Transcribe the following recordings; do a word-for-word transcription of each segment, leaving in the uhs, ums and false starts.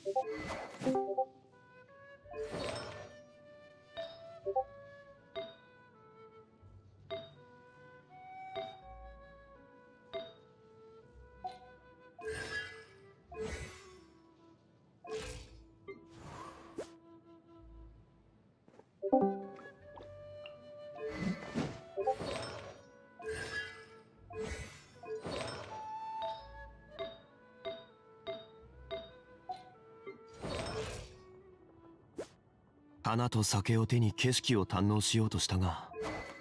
花と酒を手に景色を堪能しようとしたが、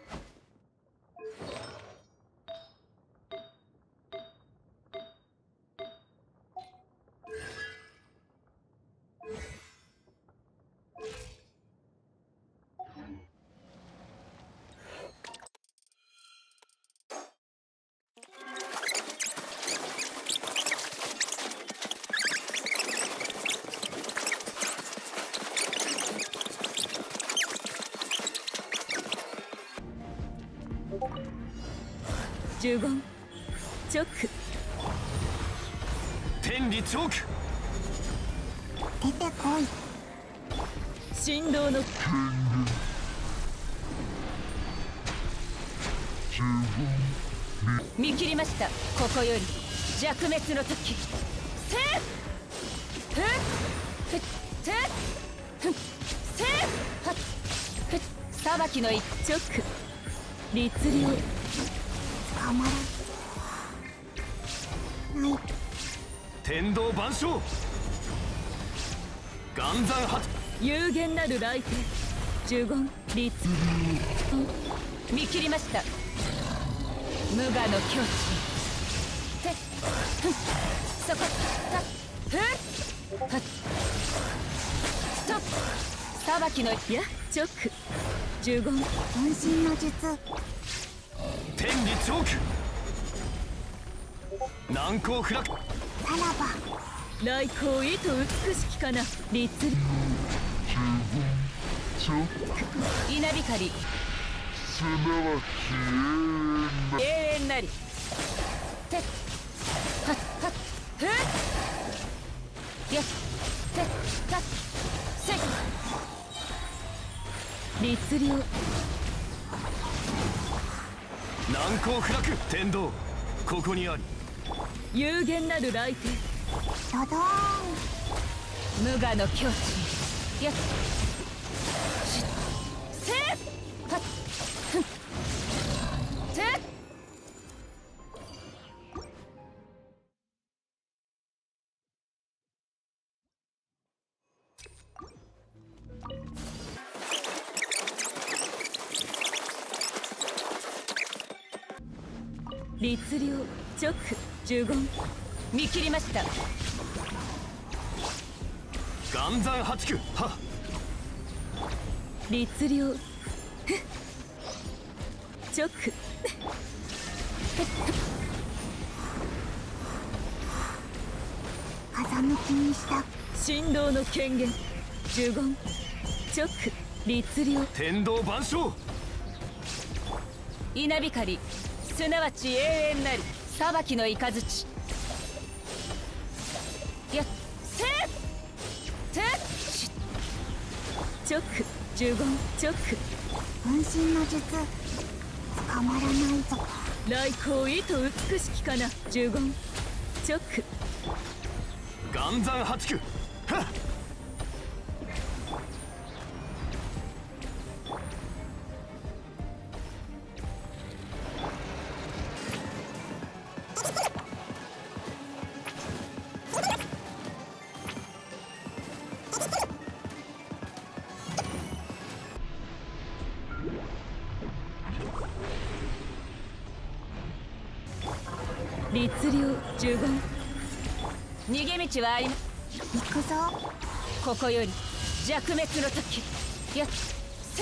呪言チョック天理チョーク出てこい。 振動の見切りました。ここより弱滅の時。せっふっふっせっふっせっはっふっ裁きの一直律令捕まらない。 天道万象岩山発有限なる来天呪言律令見切りました。無我の境地てふんそこたふっはっと裁きのや直呪言渾身の術。 天理チョーク難攻不落さらば来光意と美しきかな律令稲光すなわち永遠な永遠なりてっはっはっふっやってったせっ律令難攻不落天道ここにあり有限なる来天ドドーン。 無我の境地やっしせっはっふんてっ律令直呪言見切りました。 岩山八九は律令直風向きにした。 振動の権限呪言直律令天道万象稲光すなわち永遠なり裁きの雷やっせってっし直呪言直渾身の術。捕まらないぞ。 来光意と美しきかな呪言直岩山八九はっ律令呪言逃げ道はありま行くぞ。 ここより弱滅の時やっせっ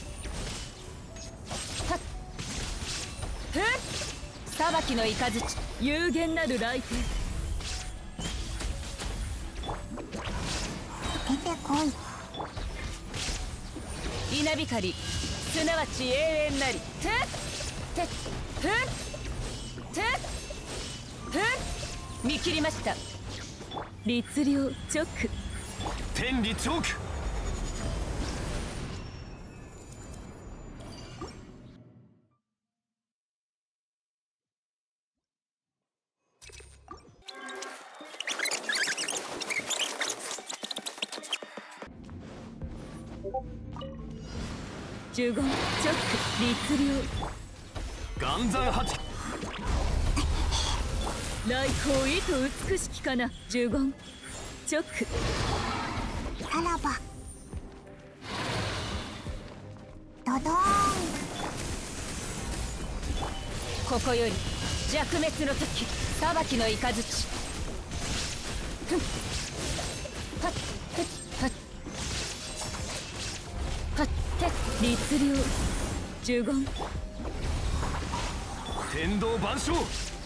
はっふっ裁きの雷有限なる来天出てこい。 稲光すなわち永遠なりてってふってっふっ見切りました。律令直天理チョーク。 呪言チョック律令岩山八来光意図美しきかな。呪言チョックさらばドドーン。 ここより弱滅の時裁きの雷。ふんはっふっはっはって律令呪言天道万象。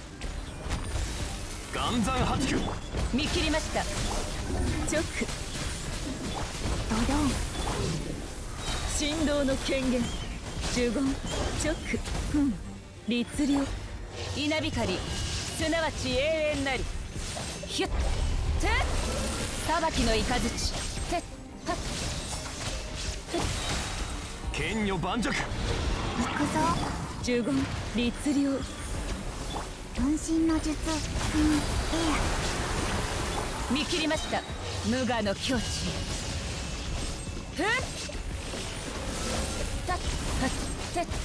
岩山八九。 見切りました。チョックドドン。 神道の権限呪言チョックふん律令稲光すなわち永遠なり。ヒュッて裁きの雷。てっはっふっ剣女盤石。 行くぞ。 呪言律令分身の術インエ見切りました。無我の境地へ。ふったっはってっ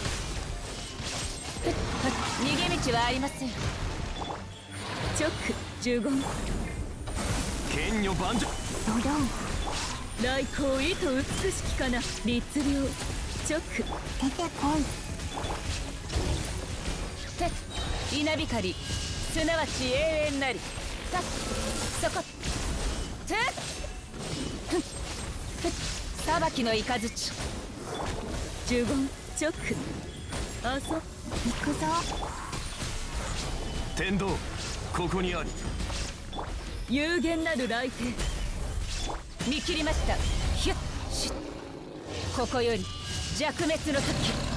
ふっはっ逃げ道はありません。チョック呪言剣女盤石。 アドドン。 来光意図美しきかな。律令チョック出てこい。 て稲光すなわち永遠なり。たっそこてふっふっ裁きの雷。呪言チョックあそ行くぞ。 天道ここにあり。 有限なる来帝見切りました。ヒュッシュッここより弱滅の時